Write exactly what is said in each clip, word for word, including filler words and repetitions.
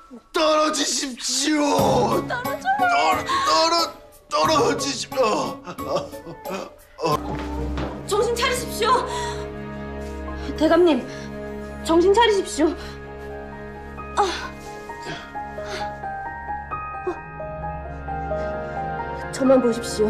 떨어지십시오. 떨어져요. 떨어 떨어 떨어지십시오. 정신 차리십시오. 대감님, 정신 차리십시오. 아. 저만 보십시오.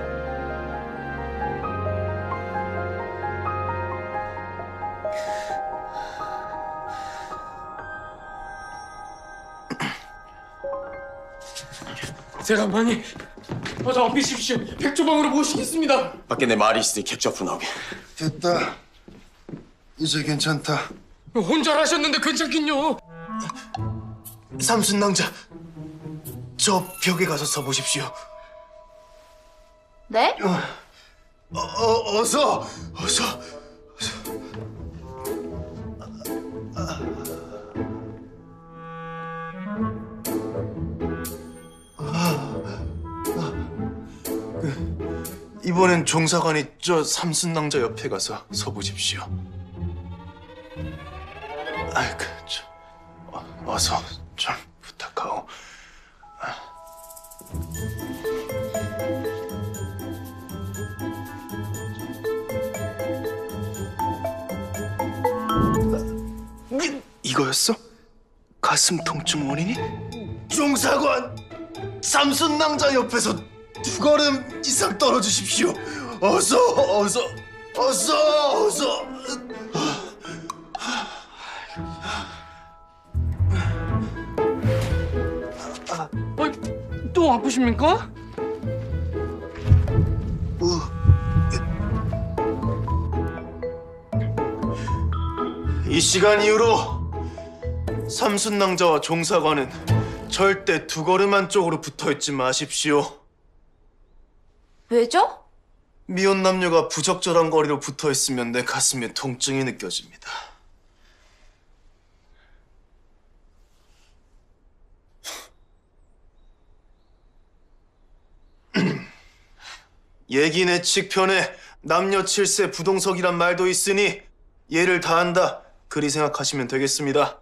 대감마님, 어서 엎이십시오. 백조방으로 모시겠습니다. 밖에 내 말이 있으니 객주 앞으로 나오게. 됐다. 이제 괜찮다. 혼절하셨는데 괜찮긴요. 삼순 낭자, 저 벽에 가서 서보십시오. 네? 어, 어, 어서, 어서, 어서. 그, 이번엔 종사관이 저 삼순 낭자 옆에 가서 서보십시오. 아이고, 저, 어, 어서 좀 부탁하오. 이, 이거였어? 가슴 통증 원인이? 종사관 삼순 낭자 옆에서 두 걸음 이상 떨어지십시오. 어서, 어서, 어서, 어서. 어, 또 아프십니까? 이 시간 이후로 삼순 낭자와 종사관은 절대 두 걸음 안쪽으로 붙어있지 마십시오. 왜죠? 미혼 남녀가 부적절한 거리로 붙어있으면 내 가슴에 통증이 느껴집니다. 예긴 예측편에 남녀 칠세 부동석이란 말도 있으니 예를 다한다. 그리 생각하시면 되겠습니다.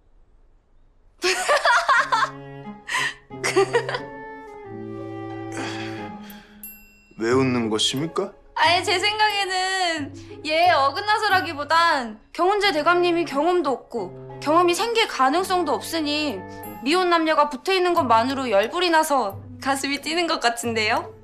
왜 웃는 것입니까? 아니, 제 생각에는 얘 어긋나서라기보단 경운재 대감님이 경험도 없고 경험이 생길 가능성도 없으니 미혼 남녀가 붙어있는 것만으로 열불이 나서 가슴이 뛰는 것 같은데요?